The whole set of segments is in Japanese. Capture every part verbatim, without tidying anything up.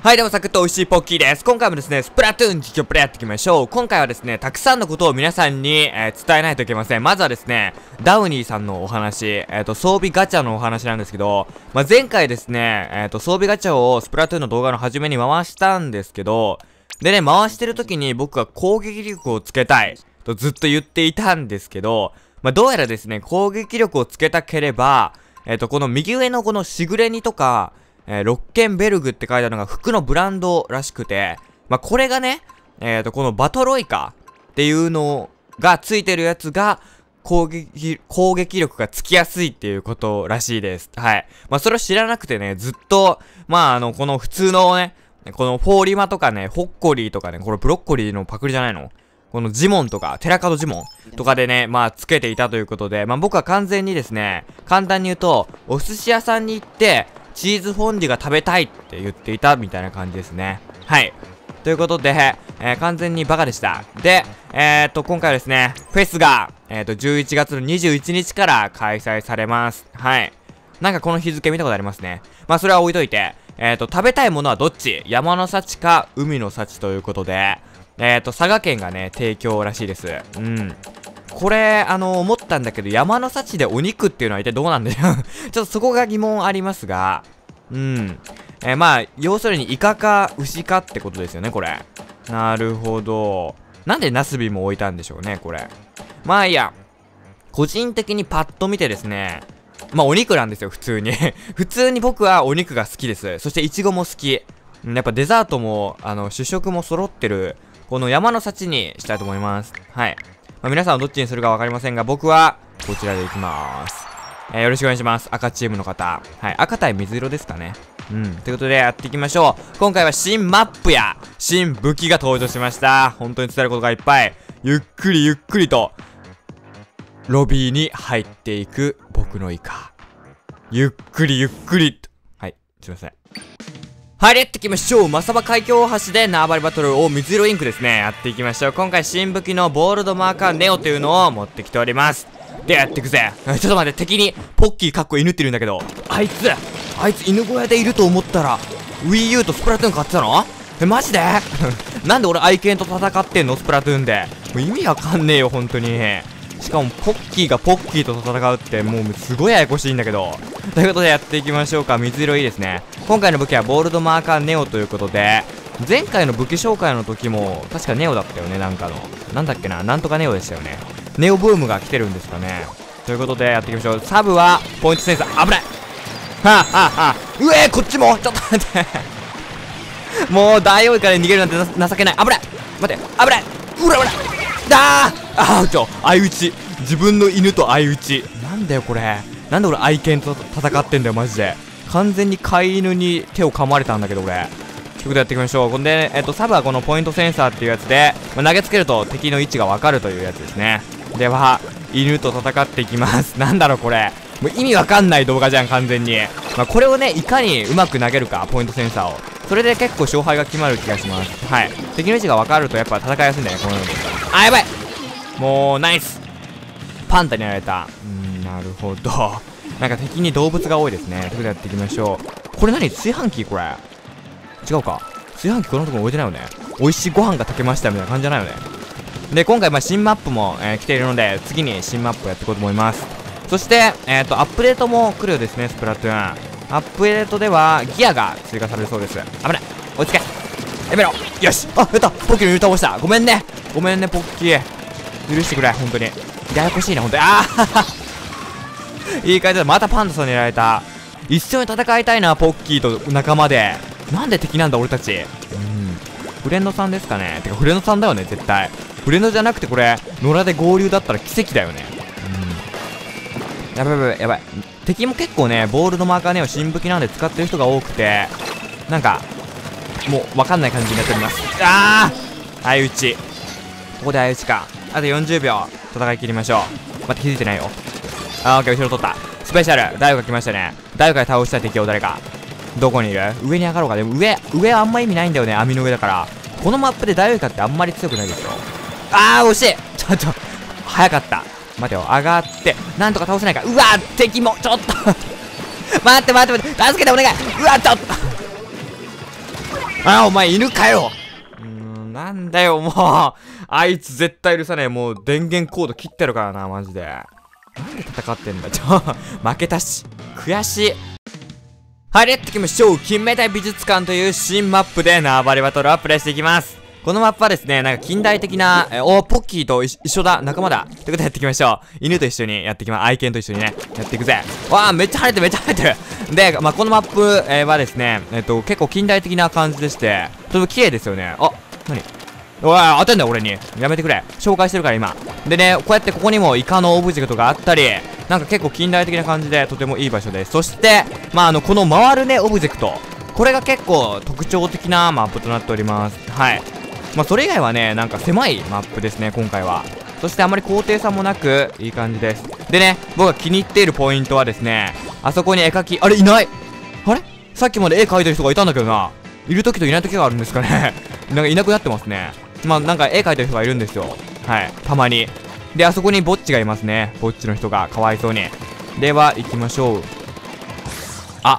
はい、どうも、サクッと美味しいポッキーです。今回もですね、スプラトゥーン実況プレイやっていきましょう。今回はですね、たくさんのことを皆さんに、えー、伝えないといけません。まずはですね、ダウニーさんのお話、えっと、装備ガチャのお話なんですけど、まあ、前回ですね、えっと、装備ガチャをスプラトゥーンの動画の初めに回したんですけど、でね、回してる時に僕は攻撃力をつけたい、とずっと言っていたんですけど、まあ、どうやらですね、攻撃力をつけたければ、えっと、この右上のこのしぐれ煮とか、えー、ロッケンベルグって書いてあるのが服のブランドらしくて、まあ、これがね、えっと、このバトロイカっていうのがついてるやつが、攻撃、攻撃力がつきやすいっていうことらしいです。はい。まあ、それを知らなくてね、ずっと、まあ、あの、この普通のね、このフォーリマとかね、ホッコリーとかね、これブロッコリーのパクリじゃないの？このジモンとか、テラカドジモンとかでね、まあ、つけていたということで、まあ、僕は完全にですね、簡単に言うと、お寿司屋さんに行って、チーズフォンデュが食べたいって言っていたみたいな感じですね。はい。ということで、えー、完全にバカでした。で、えーっと、今回はですね、フェスが、えーっと、じゅういちがつのにじゅういちにちから開催されます。はい。なんかこの日付見たことありますね。まあ、それは置いといて、えーっと、食べたいものはどっち？山の幸か海の幸ということで、えーっと、佐賀県がね、提供らしいです。うん。これ、あのー、思ったんだけど、山の幸でお肉っていうのは一体どうなんだよ。ちょっとそこが疑問ありますが、うん。えー、まあ、要するにイカか牛かってことですよね、これ。なるほど。なんでナスビも置いたんでしょうね、これ。まあいいや。個人的にパッと見てですね、まあお肉なんですよ、普通に。普通に僕はお肉が好きです。そしてイチゴも好き。やっぱデザートも、あの、主食も揃ってる、この山の幸にしたいと思います。はい。まあ、皆さんはどっちにするかわかりませんが、僕は、こちらでいきまーす。えー、よろしくお願いします。赤チームの方。はい。赤対水色ですかね。うん。ということで、やっていきましょう。今回は新マップや、新武器が登場しました。本当に伝えることがいっぱい。ゆっくりゆっくりと、ロビーに入っていく僕のイカ。ゆっくりゆっくりと。はい。すいません。はい、やっていきましょう。マサバ海峡大橋で縄張りバトルを水色インクですね。やっていきましょう。今回新武器のボールドマーカーネオというのを持ってきております。で、やっていくぜ。ちょっと待って、敵にポッキーかっこ犬って言うんだけど、あいつ、あいつ犬小屋でいると思ったら、Wii U とスプラトゥーン買ってたの？え、マジでなんで俺愛犬と戦ってんのスプラトゥーンで。もう意味わかんねえよ、ほんとに。しかも、ポッキーがポッキーと戦うって、もうすごいややこしいんだけど。ということでやっていきましょうか。水色いいですね。今回の武器はボールドマーカーネオということで、前回の武器紹介の時も、確かネオだったよね、なんかの。なんだっけな、なんとかネオでしたよね。ネオブームが来てるんですかね。ということでやっていきましょう。サブは、ポイントセンサー、危ない。はぁ、はぁ、はぁ。うえー、こっちもちょっと待って。もう、大王から逃げるなんて情けない。危ない。待って、危ない。うらうら。だーあーちょ、相打ち。自分の犬と相打ち。なんだよこれ。なんで俺愛犬と戦ってんだよマジで。完全に飼い犬に手を噛まれたんだけど俺。ということでやっていきましょう。ほんで、えっと、サブはこのポイントセンサーっていうやつで、まあ、投げつけると敵の位置がわかるというやつですね。では、犬と戦っていきます。なんだろうこれ。もう意味わかんない動画じゃん完全に。まあ、これをね、いかにうまく投げるか、ポイントセンサーを。それで結構勝敗が決まる気がします。はい。敵の位置がわかるとやっぱ戦いやすいんだよね、このように。あ、やばいもう、ナイスパンタにやられた。うーん、なるほど。なんか敵に動物が多いですね。ということでやっていきましょう。これ何？炊飯器これ。違うか。炊飯器このとこに置いてないよね。美味しいご飯が炊けましたみたいな感じじゃないよね。で、今回まあ新マップも、えー、来ているので、次に新マップをやっていこうと思います。そして、えっと、アップデートも来るようですね、スプラトゥーン。アップデートでは、ギアが追加されるそうです。危ない。追いつけ。やめろ。よし。あ、やった。ポッキーの倒した。ごめんね。ごめんね、ポッキー。許してくれ、ほんとに。ややこしいな、ほんとに。あーいい感じだ。またパンダさんにやられた。一緒に戦いたいな、ポッキーと仲間で。なんで敵なんだ、俺たち。うん。フレンドさんですかね。てか、フレンドさんだよね、絶対。フレンドじゃなくて、これ、野良で合流だったら奇跡だよね。うん。やばいやばいやばい。敵も結構ね、ボールドマーカーネオ新武器なんで使ってる人が多くて、なんか、もう、わかんない感じになっております。あー相打ち。ここで相打ちか。あとよんじゅうびょう、戦い切りましょう。また気づいてないよ。あー、オッケー、後ろ取った。スペシャル、ダイオが来ましたね。ダイオから倒した敵を誰か。どこにいる？上に上がろうか。でも上、上はあんま意味ないんだよね、網の上だから。このマップでダイオカってあんまり強くないですよ。あー、惜しいちょっと、早かった。待てよ、上がって、なんとか倒せないか。うわー、敵も、ちょっと待って待って待って、助けてお願い。うわ、ちょっとあ、お前犬かよ。うーん、なんだよ、もう。あいつ絶対許さねえ。もう電源コード切ってるからな、マジで。なんで戦ってんだ、ちょ。負けたし。悔しい。はい、やっていきましょう。金メダル美術館という新マップで縄張りバトルをプレイしていきます。このマップはですね、なんか近代的な、え、おー、ポッキーと一緒だ、仲間だ。ということでやっていきましょう。犬と一緒にやっていきます。愛犬と一緒にね、やっていくぜ。わー、めっちゃ晴れてる、めっちゃ晴れてる。で、まあ、このマップ、えー、はですね、えっと、結構近代的な感じでして、とても綺麗ですよね。あ、なにおい、当てんだよ、俺に。やめてくれ。紹介してるから、今。でね、こうやってここにもイカのオブジェクトがあったり、なんか結構近代的な感じで、とてもいい場所です。そして、まあ、あの、この回るね、オブジェクト。これが結構特徴的なマップとなっております。はい。まあ、それ以外はね、なんか狭いマップですね、今回は。そしてあまり高低差もなく、いい感じです。でね、僕が気に入っているポイントはですね、あそこに絵描き、あれ、いない。あれさっきまで絵描いてる人がいたんだけどな。いる時といない時があるんですかね。なんかいなくなってますね。まあ、なんか絵描いてる人がいるんですよ。はい。たまに。で、あそこにぼっちがいますね。ぼっちの人が。かわいそうに。では、行きましょう。あ。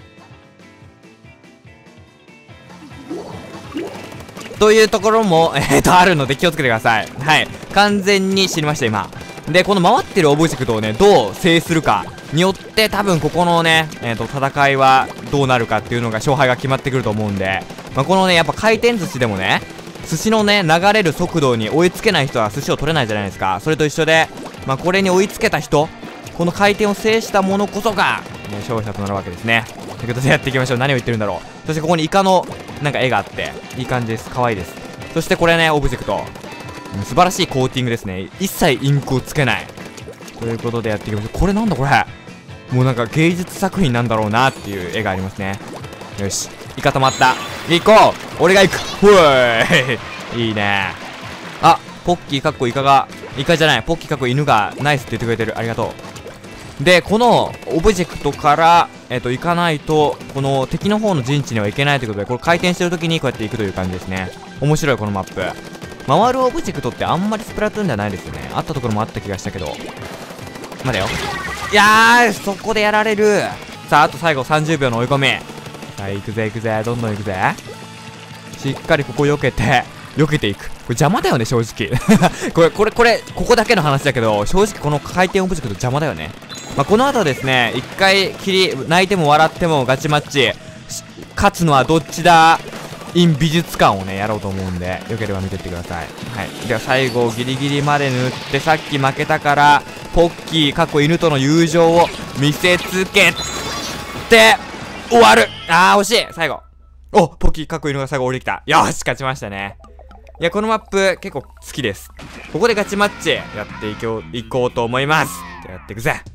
というところも、えーと、あるので気をつけてください。はい。完全に知りました、今。で、この回ってるオブジェクトをね、どう制するかによって、多分ここのね、えーと、戦いはどうなるかっていうのが、勝敗が決まってくると思うんで、まあ、このね、やっぱ回転寿司でもね、寿司のね、流れる速度に追いつけない人は寿司を取れないじゃないですか。それと一緒で、まあ、これに追いつけた人、この回転を制したものこそが、ね、勝者となるわけですね。ということでやっていきましょう。何を言ってるんだろう。そしてここにイカの、なんか絵があって、いい感じです。可愛いです。そしてこれね、オブジェクト。素晴らしいコーティングですね。一切インクをつけない。ということでやっていきましょう。これなんだこれ。もうなんか芸術作品なんだろうなっていう絵がありますね。よし。イカ止まった。行こう俺が行くほーいいいね。あ、ポッキーかっこイカが、イカじゃない、ポッキーかっこ犬がナイスって言ってくれてる。ありがとう。で、このオブジェクトから、えっと、行かないと、この敵の方の陣地には行けないということで、これ回転してる時にこうやって行くという感じですね。面白い、このマップ。回るオブジェクトってあんまりスプラトゥーンではないですよね。あったところもあった気がしたけど。待てよ。いやー、そこでやられる。さあ、あと最後さんじゅうびょうの追い込み。さあ、行くぜ行くぜ。どんどん行くぜ。しっかりここ避けて、避けていく。これ邪魔だよね、正直。これ、これ、これ、ここだけの話だけど、正直この回転オブジェクト邪魔だよね。まあ、この後ですね、一回きり、泣いても笑ってもガチマッチ、勝つのはどっちだ in 美術館をね、やろうと思うんで、よければ見てってください。はい。では最後、ギリギリまで塗って、さっき負けたから、ポッキー、過去犬との友情を見せつけて、終わる。あー、惜しい最後。お、ポッキー、過去犬が最後降りてきた。よーし、勝ちましたね。いや、このマップ、結構好きです。ここでガチマッチ、やっていこう、いこうと思います。じゃあやっていくぜ。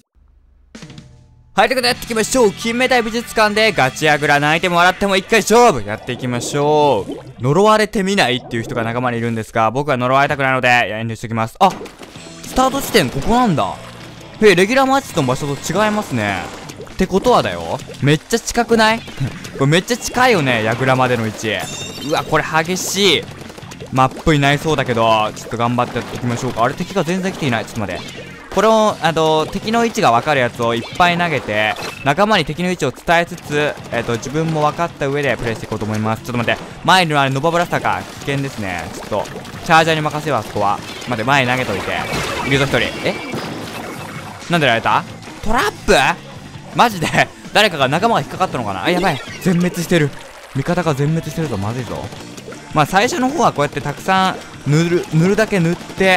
はい、ということでやっていきましょう。金メダル美術館でガチヤグラ泣いても笑っても一回勝負やっていきましょう。呪われてみないっていう人が仲間にいるんですが、僕は呪われたくないので、遠慮しておきます。あ、スタート地点ここなんだ。へえ、レギュラーマッチの場所と違いますね。ってことはだよ。めっちゃ近くないこれめっちゃ近いよね、ヤグラまでの位置。うわ、これ激しいマップになりそうだけど、ちょっと頑張ってやっていきましょうか。あれ、敵が全然来ていない。ちょっと待って。これを、あの、敵の位置が分かるやつをいっぱい投げて、仲間に敵の位置を伝えつつ、えっと、自分も分かった上でプレイしていこうと思います。ちょっと待って。前のあれ、ノバブラスターか。危険ですね。ちょっと、チャージャーに任せよう、あそこは。待って、前に投げといて。いるぞ、一人。えなんでやられたトラップマジで誰かが仲間が引っかかったのかなあ、やばい。全滅してる。味方が全滅してるぞ。まずいぞ。まあ、最初の方はこうやってたくさん塗る、塗るだけ塗って、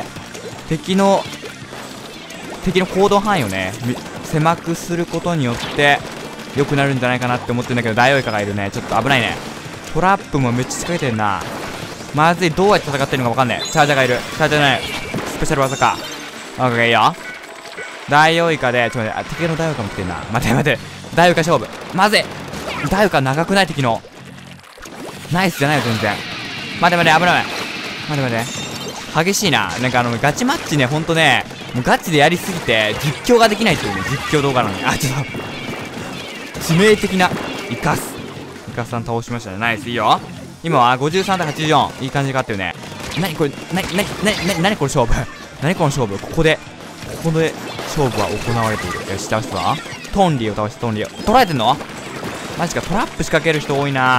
敵の、敵の行動範囲をね、狭くすることによって良くなるんじゃないかなって思ってるんだけど、ダイオウイカがいるね。ちょっと危ないね。トラップもめっちゃ仕掛けてんな。まずい。どうやって戦ってるのかわかんない。チャージャーがいる。チャージャーじゃない。スペシャル技か。オッケー、いいよ。ダイオウイカで、ちょっと待って、あ、敵のダイオウイカも来てんな。待て待て。ダイオウイカ勝負。まずい。ダイオウイカ長くない敵の。ナイスじゃないよ、全然。待て待て、危ない。待て待て。激しいな。なんかあの、ガチマッチね、ほんとね、もうガチでやりすぎて、実況ができないっていうね、実況動画なのに。あ、ちょっと、致命的な、イカス。イカスさん倒しましたね。ナイス、いいよ。今はごじゅうさんたいはちじゅうよん。いい感じがあったよね。なにこれ、な、な、な、な、なにこれ勝負。なにこの勝負。ここで、ここで、勝負は行われている。よし、倒すわ。トンリーを倒して、トンリーを。取られてんのマジか、トラップ仕掛ける人多いな。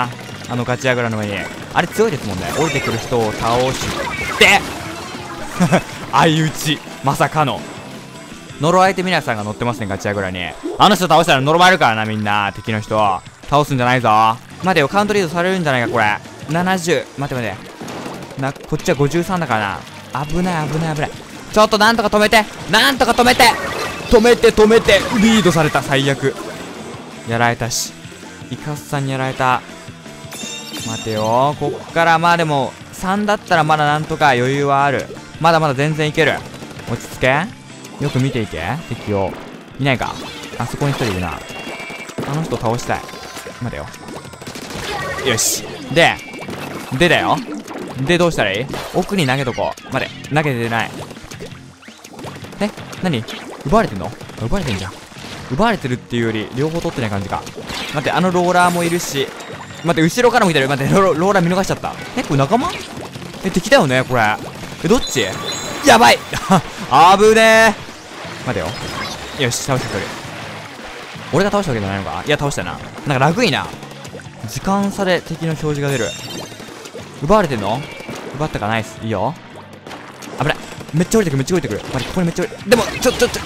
あのガチアグラの上に。あれ強いですもんね。降りてくる人を倒して相打ち。まさかの。呪われて皆さんが乗ってますね、ガチアグラに。あの人倒したら呪われるからな、みんな。敵の人。倒すんじゃないぞ。待てよ、カウントリードされるんじゃないか、これ。ななじゅう。待て待て。な、こっちはごじゅうさんだからな。危ない、危ない、危ない。ちょっとなんとか止めて。なんとか止めて。止めて、止めて。リードされた、最悪。やられたし。イカスさんにやられた。待てよ、こっから、まあでも、さんだったらまだなんとか余裕はある。まだまだ全然いける。落ち着け。よく見ていけ、敵を。いないか。あそこに一人いるな。あの人倒したい。待てよ。よし。で、でだよ。で、どうしたらいい？奥に投げとこう。待て、投げてない。え？何？奪われてんの？奪われてんじゃん。奪われてるっていうより、両方取ってない感じか。待って、あのローラーもいるし。待って、後ろからも来てる。待って、ロ, ローラー見逃しちゃった。え、これ仲間？え、敵だよね、これ。え、どっち？やばいあぶねー。待てよ。よし、倒してくる。俺が倒したわけじゃないのか？いや、倒したな。なんかラグいな。時間差で敵の表示が出る。奪われてんの？奪ったか？ナイス。いいよ。危ない。めっちゃ降りてくる、めっちゃ降りてくる。待って、ここにめっちゃ降り、でも、ちょ、ちょ、ちょ、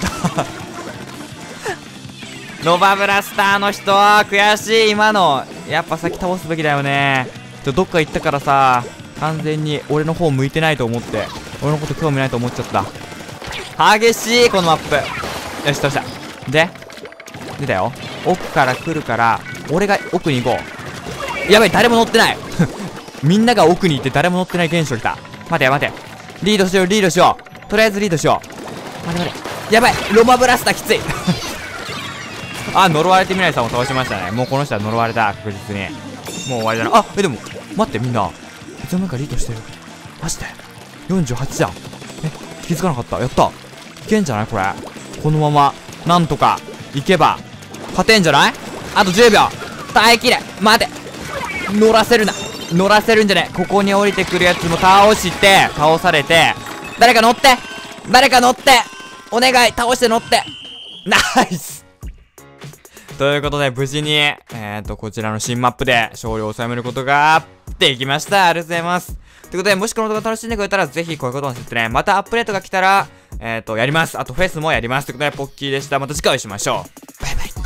ノバブラスターの人悔しい、今の。やっぱ先倒すべきだよね。ちょ、どっか行ったからさ、完全に俺の方向いてないと思って、俺のこと興味ないと思っちゃった。激しい、このマップ。よし、倒した。で、出たよ。奥から来るから、俺が奥に行こう。やばい、誰も乗ってない。みんなが奥に行って誰も乗ってない現象来た。待てよ、待て。リードしよう、リードしよう。とりあえずリードしよう。待て待て。やばい、ロマブラスターきつい。あ、呪われてみないさんを倒しましたね。もうこの人は呪われた、確実に。もう終わりだな。あ、え、でも、待って、みんな。いつの間にかリードしてる。マジで ?よんじゅうはち じゃん。え、気づかなかった。やった。いけんじゃないこれ。このまま、なんとか、いけば、勝てんじゃない？あとじゅうびょう。耐えきれ。待て。乗らせるな。乗らせるんじゃねえ。ここに降りてくるやつも倒して、倒されて、誰か乗って誰か乗ってお願い倒して乗ってナイスということで、無事に、えーと、こちらの新マップで勝利を収めることができました。ありがとうございます。ということで、もしこの動画楽しんでくれたら、ぜひこういうことをしてね、またアップデートが来たら、えーと、やります。あと、フェスもやります。ということで、ポッキーでした。また次回お会いしましょう。バイバイ。